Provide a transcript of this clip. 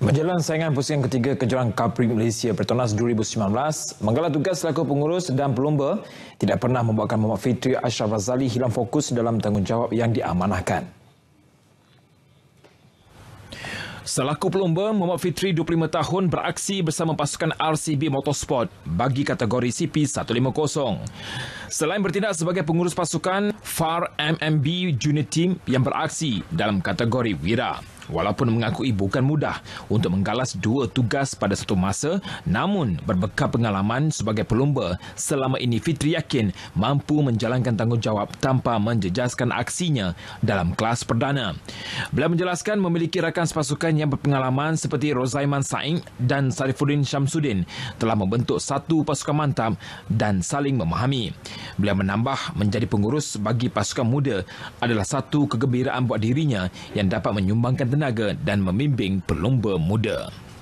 Berjalan saingan pusingan ketiga kejuaraan Kapri Malaysia Petronas 2019, menggelar tugas selaku pengurus dan pelumba tidak pernah membuatkan Muhammad Fitri Ashraf Razali hilang fokus dalam tanggungjawab yang diamanahkan. Selaku pelumba, Muhammad Fitri 25 tahun beraksi bersama pasukan RCB Motorsport bagi kategori CP150. Selain bertindak sebagai pengurus pasukan, FAR MMB Junior Team yang beraksi dalam kategori Wira. Walaupun mengakui bukan mudah untuk menggalas dua tugas pada satu masa, namun berbekal pengalaman sebagai pelumba, selama ini Fitri yakin mampu menjalankan tanggungjawab tanpa menjejaskan aksinya dalam kelas perdana. Beliau menjelaskan memiliki rakan sepasukan yang berpengalaman seperti Rozaiman Saing dan Sarifuddin Syamsuddin telah membentuk satu pasukan mantap dan saling memahami. Beliau menambah menjadi pengurus bagi pasukan muda adalah satu kegembiraan buat dirinya yang dapat menyumbangkan tenaga dan membimbing pelumba muda.